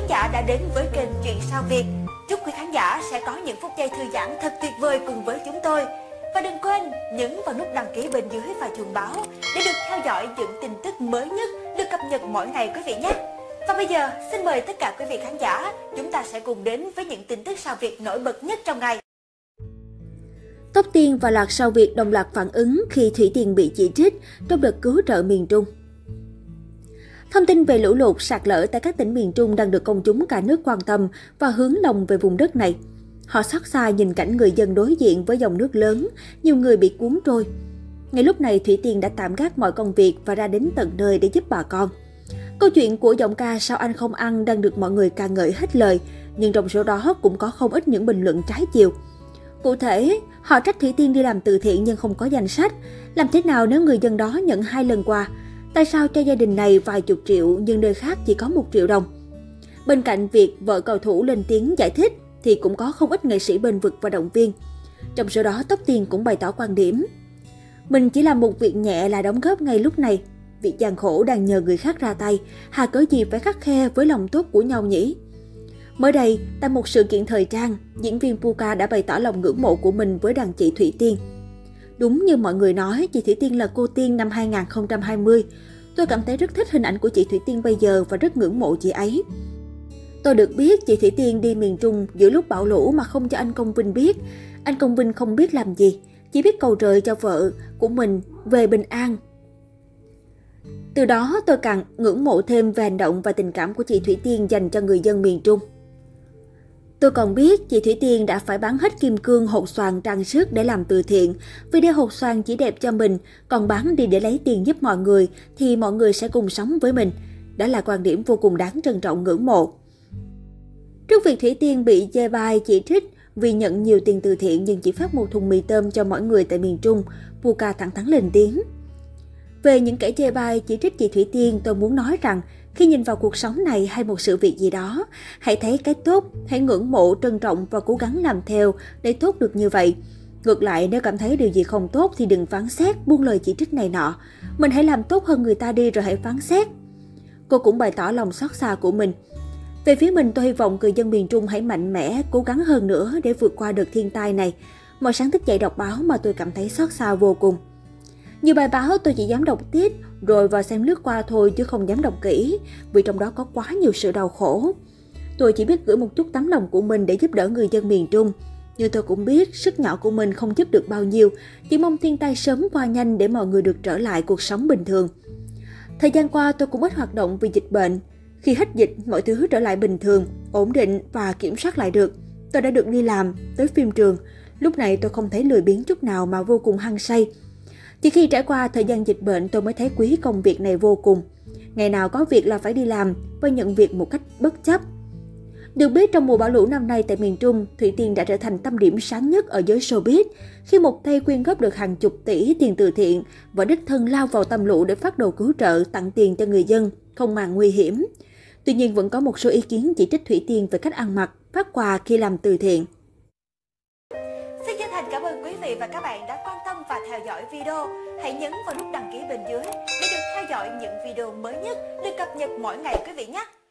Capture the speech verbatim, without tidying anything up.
khán giả đã đến với kênh Chuyện Sao Việt. Chúc quý khán giả sẽ có những phút giây thư giãn thật tuyệt vời cùng với chúng tôi. Và đừng quên nhấn vào nút đăng ký bên dưới và chuông báo để được theo dõi những tin tức mới nhất được cập nhật mỗi ngày quý vị nhé. Và bây giờ xin mời tất cả quý vị khán giả, chúng ta sẽ cùng đến với những tin tức Sao Việt nổi bật nhất trong ngày. Tóc Tiên và loạt Sao Việt đồng loạt phản ứng khi Thủy Tiên bị chỉ trích trong đợt cứu trợ miền Trung. Thông tin về lũ lụt sạt lở tại các tỉnh miền Trung đang được công chúng cả nước quan tâm và hướng lòng về vùng đất này. Họ xót xa nhìn cảnh người dân đối diện với dòng nước lớn, nhiều người bị cuốn trôi. Ngay lúc này, Thủy Tiên đã tạm gác mọi công việc và ra đến tận nơi để giúp bà con. Câu chuyện của giọng ca Sao Anh Không Ăn đang được mọi người ca ngợi hết lời, nhưng trong số đó cũng có không ít những bình luận trái chiều. Cụ thể, họ trách Thủy Tiên đi làm từ thiện nhưng không có danh sách. Làm thế nào nếu người dân đó nhận hai lần quà? Tại sao cho gia đình này vài chục triệu nhưng nơi khác chỉ có một triệu đồng? Bên cạnh việc vợ cầu thủ lên tiếng giải thích thì cũng có không ít nghệ sĩ bênh vực và động viên. Trong số đó, Tóc Tiên cũng bày tỏ quan điểm. Mình chỉ làm một việc nhẹ là đóng góp ngay lúc này. Việc gian khổ đang nhờ người khác ra tay, hà cớ gì phải khắt khe với lòng tốt của nhau nhỉ? Mới đây, tại một sự kiện thời trang, diễn viên Puka đã bày tỏ lòng ngưỡng mộ của mình với đàn chị Thủy Tiên. Đúng như mọi người nói, chị Thủy Tiên là cô tiên năm hai nghìn không trăm hai mươi. Tôi cảm thấy rất thích hình ảnh của chị Thủy Tiên bây giờ và rất ngưỡng mộ chị ấy. Tôi được biết chị Thủy Tiên đi miền Trung giữa lúc bão lũ mà không cho anh Công Vinh biết. Anh Công Vinh không biết làm gì, chỉ biết cầu trời cho vợ của mình về bình an. Từ đó tôi càng ngưỡng mộ thêm về hành động và tình cảm của chị Thủy Tiên dành cho người dân miền Trung. Tôi còn biết chị Thủy Tiên đã phải bán hết kim cương, hột xoàn, trang sức để làm từ thiện. Vì đeo hột xoàn chỉ đẹp cho mình, còn bán đi để lấy tiền giúp mọi người thì mọi người sẽ cùng sống với mình. Đó là quan điểm vô cùng đáng trân trọng, ngưỡng mộ. Trước việc Thủy Tiên bị chê bai chỉ trích vì nhận nhiều tiền từ thiện nhưng chỉ phát một thùng mì tôm cho mọi người tại miền Trung, Puka thẳng thắn lên tiếng. Về những kẻ chê bai chỉ trích chị Thủy Tiên, tôi muốn nói rằng khi nhìn vào cuộc sống này hay một sự việc gì đó, hãy thấy cái tốt, hãy ngưỡng mộ, trân trọng và cố gắng làm theo để tốt được như vậy. Ngược lại, nếu cảm thấy điều gì không tốt thì đừng phán xét, buông lời chỉ trích này nọ. Mình hãy làm tốt hơn người ta đi rồi hãy phán xét. Cô cũng bày tỏ lòng xót xa của mình. Về phía mình, tôi hy vọng người dân miền Trung hãy mạnh mẽ, cố gắng hơn nữa để vượt qua đợt thiên tai này. Mỗi sáng thức dậy đọc báo mà tôi cảm thấy xót xa vô cùng. Nhiều bài báo tôi chỉ dám đọc tít rồi vào xem lướt qua thôi chứ không dám đọc kỹ, vì trong đó có quá nhiều sự đau khổ. Tôi chỉ biết gửi một chút tấm lòng của mình để giúp đỡ người dân miền Trung. Nhưng tôi cũng biết sức nhỏ của mình không giúp được bao nhiêu, chỉ mong thiên tai sớm qua nhanh để mọi người được trở lại cuộc sống bình thường. Thời gian qua tôi cũng ít hoạt động vì dịch bệnh. Khi hết dịch, mọi thứ trở lại bình thường, ổn định và kiểm soát lại được. Tôi đã được đi làm, tới phim trường. Lúc này tôi không thấy lười biếng chút nào mà vô cùng hăng say. Chỉ khi trải qua thời gian dịch bệnh tôi mới thấy quý công việc này vô cùng. Ngày nào có việc là phải đi làm và nhận việc một cách bất chấp. Được biết trong mùa bão lũ năm nay tại miền Trung, Thủy Tiên đã trở thành tâm điểm sáng nhất ở giới showbiz khi một tay quyên góp được hàng chục tỷ tiền từ thiện và đích thân lao vào tâm lũ để phát đồ cứu trợ, tặng tiền cho người dân không màng nguy hiểm. Tuy nhiên vẫn có một số ý kiến chỉ trích Thủy Tiên về cách ăn mặc, phát quà khi làm từ thiện. Xin chân thành cảm ơn quý vị và các bạn đã quan tâm và theo dõi video. Hãy nhấn vào nút đăng ký bên dưới để được theo dõi những video mới nhất được cập nhật mỗi ngày quý vị nhé.